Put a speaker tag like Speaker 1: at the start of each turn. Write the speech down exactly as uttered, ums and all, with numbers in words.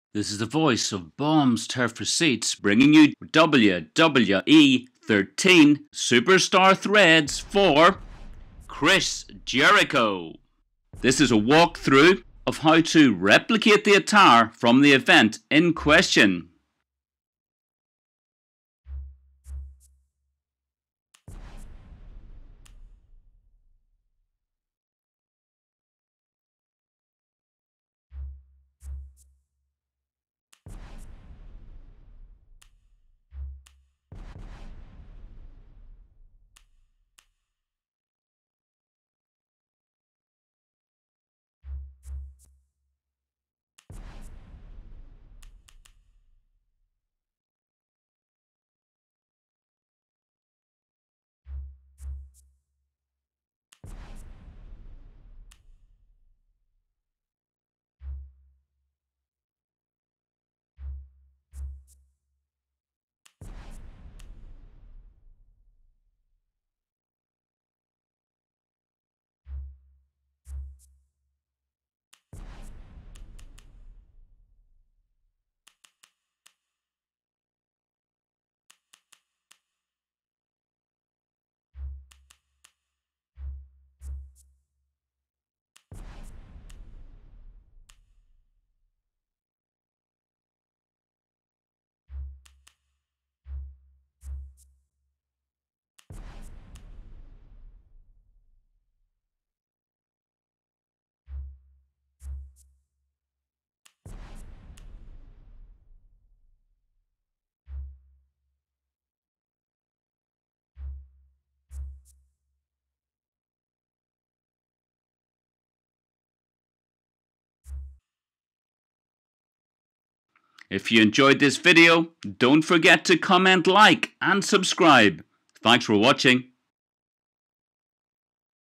Speaker 1: This is the voice of Bombs Turf Receipts bringing you W W E thirteen Superstar Threads for Chris Jericho. This is a walkthrough of how to replicate the attire from the event in question. If you enjoyed this video, don't forget to comment, like and subscribe. Thanks for watching.